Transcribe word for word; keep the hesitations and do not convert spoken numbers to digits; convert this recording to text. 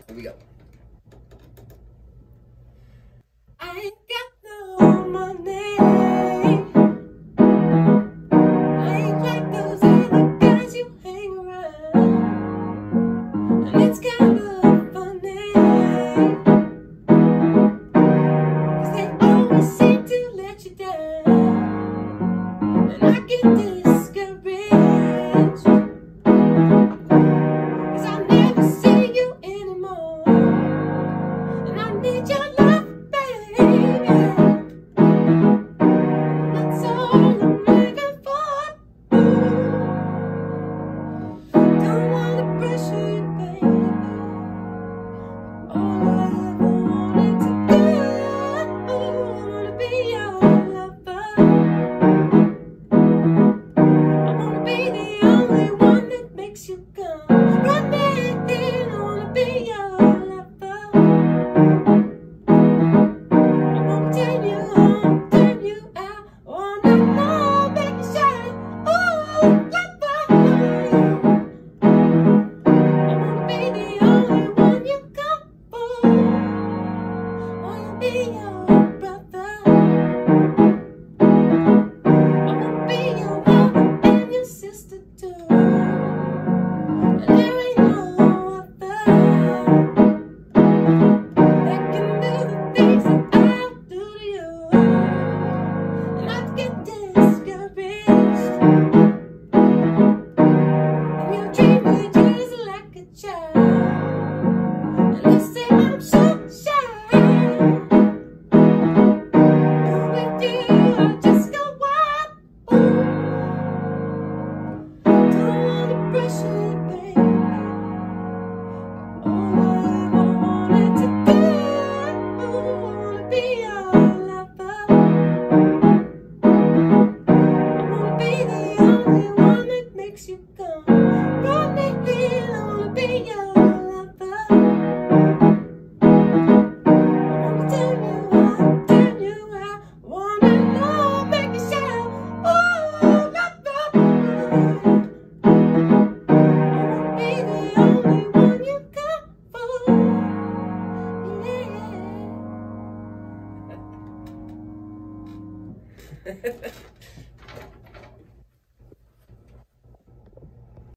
Here we go. I ain't got no money. I ain't like those other guys you hang around. And it's kind of funny, 'cause they always seem to let you down. And I get this